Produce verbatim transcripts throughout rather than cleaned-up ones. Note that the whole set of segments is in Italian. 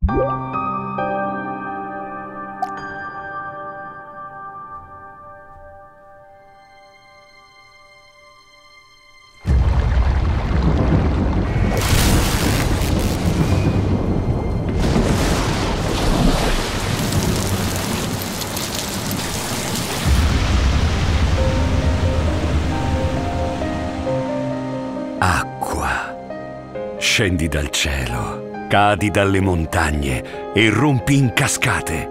Scendi dal cielo, cadi dalle montagne e rompi in cascate.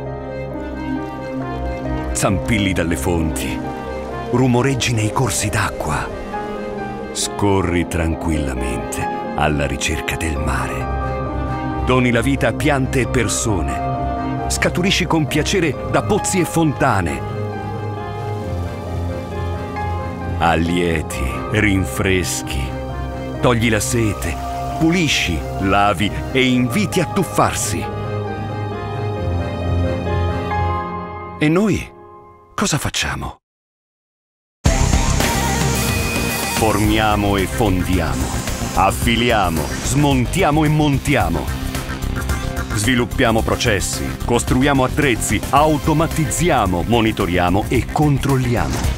Zampilli dalle fonti, rumoreggi nei corsi d'acqua. Scorri tranquillamente alla ricerca del mare. Doni la vita a piante e persone. Scaturisci con piacere da pozzi e fontane. Allieti, rinfreschi, togli la sete, pulisci, lavi e inviti a tuffarsi. E noi cosa facciamo? Formiamo e fondiamo, affiliamo, smontiamo e montiamo. Sviluppiamo processi, costruiamo attrezzi, automatizziamo, monitoriamo e controlliamo.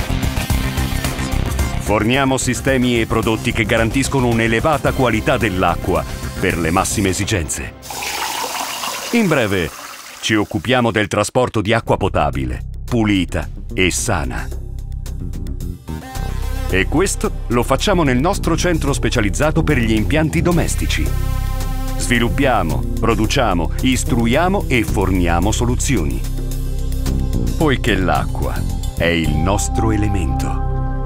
Forniamo sistemi e prodotti che garantiscono un'elevata qualità dell'acqua per le massime esigenze. In breve, ci occupiamo del trasporto di acqua potabile, pulita e sana. E questo lo facciamo nel nostro centro specializzato per gli impianti domestici. Sviluppiamo, produciamo, istruiamo e forniamo soluzioni. Poiché l'acqua è il nostro elemento.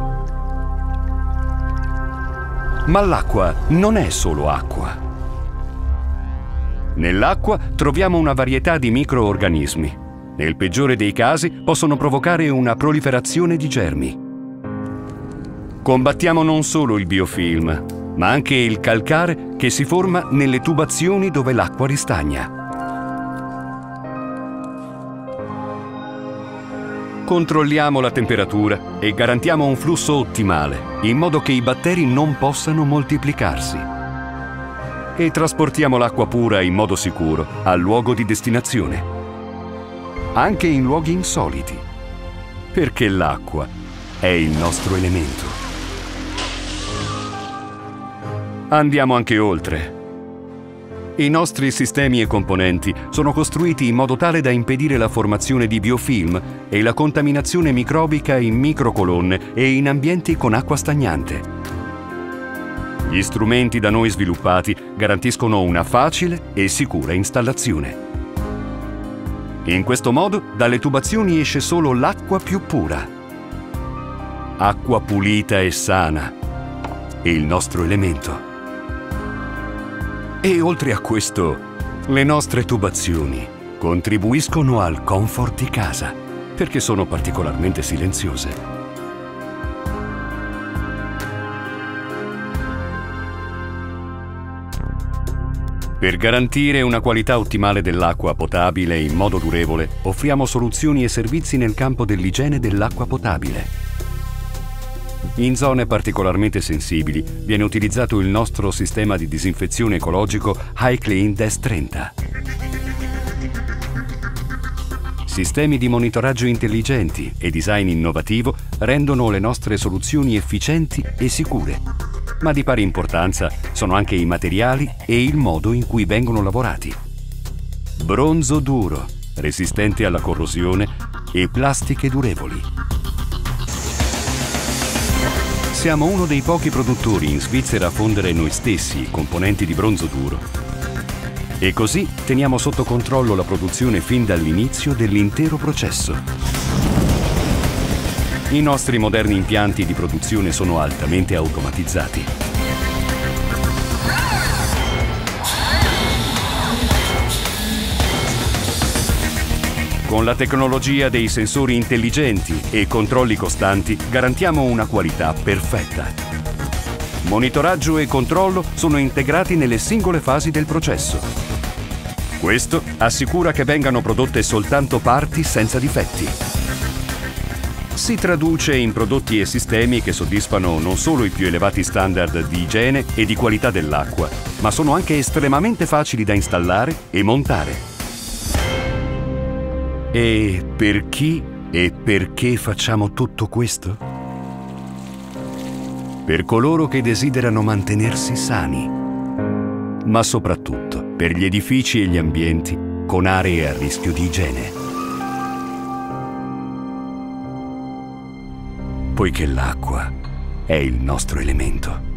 Ma l'acqua non è solo acqua. Nell'acqua troviamo una varietà di microorganismi. Nel peggiore dei casi possono provocare una proliferazione di germi. Combattiamo non solo il biofilm, ma anche il calcare che si forma nelle tubazioni dove l'acqua ristagna. Controlliamo la temperatura e garantiamo un flusso ottimale, in modo che i batteri non possano moltiplicarsi. E trasportiamo l'acqua pura in modo sicuro al luogo di destinazione, anche in luoghi insoliti, perché l'acqua è il nostro elemento. Andiamo anche oltre. I nostri sistemi e componenti sono costruiti in modo tale da impedire la formazione di biofilm e la contaminazione microbica in microcolonne e in ambienti con acqua stagnante. Gli strumenti da noi sviluppati garantiscono una facile e sicura installazione. In questo modo, dalle tubazioni esce solo l'acqua più pura. Acqua pulita e sana, il nostro elemento. E oltre a questo, le nostre tubazioni contribuiscono al comfort di casa, perché sono particolarmente silenziose. Per garantire una qualità ottimale dell'acqua potabile in modo durevole, offriamo soluzioni e servizi nel campo dell'igiene dell'acqua potabile. In zone particolarmente sensibili viene utilizzato il nostro sistema di disinfezione ecologico HyClean D E S trenta. Sistemi di monitoraggio intelligenti e design innovativo rendono le nostre soluzioni efficienti e sicure. Ma di pari importanza sono anche i materiali e il modo in cui vengono lavorati. Bronzo duro, resistente alla corrosione, e plastiche durevoli. Siamo uno dei pochi produttori in Svizzera a fondere noi stessi i componenti di bronzo duro. E così teniamo sotto controllo la produzione fin dall'inizio dell'intero processo. I nostri moderni impianti di produzione sono altamente automatizzati. Con la tecnologia dei sensori intelligenti e controlli costanti garantiamo una qualità perfetta. Monitoraggio e controllo sono integrati nelle singole fasi del processo. Questo assicura che vengano prodotte soltanto parti senza difetti. si traduce in prodotti e sistemi che soddisfano non solo i più elevati standard di igiene e di qualità dell'acqua, ma sono anche estremamente facili da installare e montare. E per chi e perché facciamo tutto questo? Per coloro che desiderano mantenersi sani, ma soprattutto per gli edifici e gli ambienti con aree a rischio di igiene. Poiché l'acqua è il nostro elemento.